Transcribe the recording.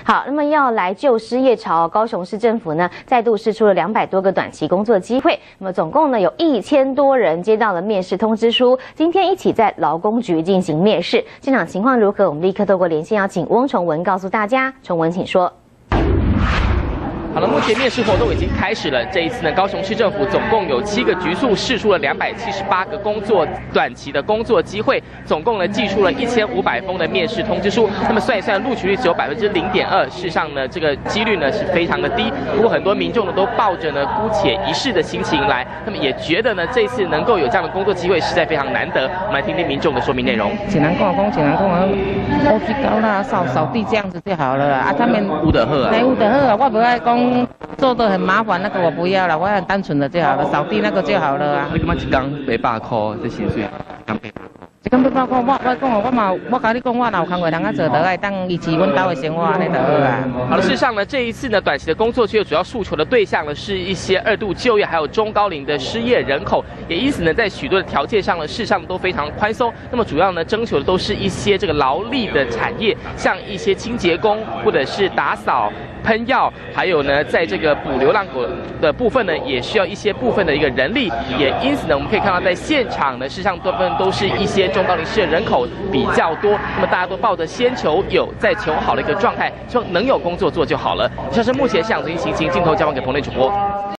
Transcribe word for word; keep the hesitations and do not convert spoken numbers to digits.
好，那么要来救失业潮，高雄市政府呢再度释出了两百多个短期工作机会，那么总共呢有一千多人接到了面试通知书，今天一起在劳工局进行面试，现场情况如何？我们立刻透过连线邀请翁崇文告诉大家。崇文，请说。 好了，目前面试活动已经开始了。这一次呢，高雄市政府总共有七个局处释出了两百七十八个工作短期的工作机会，总共呢寄出了一千五百封的面试通知书。那么算一算，录取率只有百分之零点二，事实上呢，这个几率呢是非常的低。不过很多民众呢都抱着呢姑且一试的心情来，那么也觉得呢这一次能够有这样的工作机会实在非常难得。我们来听听民众的说明内容。 简单跟我讲，简单跟我讲，我去搞啦，扫扫地这样子就好了啊。他们有的好啊， 有的好啊，我不爱讲。 做的很麻烦，那个我不要了，我很单纯的就好了，扫地那个就好了啊。 你感觉一工八百块这薪水，讲八百。 一工八百块，我我讲我嘛，我跟你讲，我哪有工课通啊做得爱当维持阮家的生活安尼就好啊。 好了，事实上呢，这一次呢，短期的工作缺主要诉求的对象呢，是一些二度就业还有中高龄的失业人口，也因此呢，在许多的条件上呢，事实上都非常宽松。那么主要呢，征求的都是一些这个劳力的产业，像一些清洁工或者是打扫。 喷药，还有呢，在这个捕流浪狗的部分呢，也需要一些部分的一个人力，也因此呢，我们可以看到在现场呢，事实上大部分都是一些中高龄失业人口比较多，那么大家都抱着先求有再求好的一个状态，希望能有工作做就好了。以上是目前现场最新情形，镜头交还给棚内主播。